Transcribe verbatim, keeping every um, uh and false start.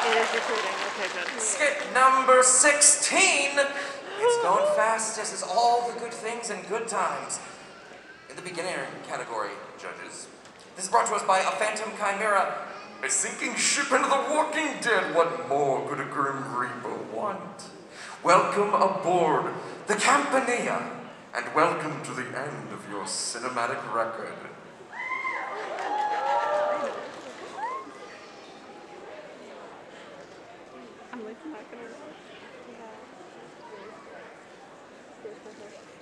is recording. Okay, good. Skit number sixteen. It's going fast, as is all the good things and good times. In the beginner category, judges, this is brought to us by APhantomChimera. A sinking ship into the Walking Dead. What more could a Grim Reaper want? Welcome aboard the Campania, and welcome to the end of your cinematic record. I'm like not gonna. Yeah.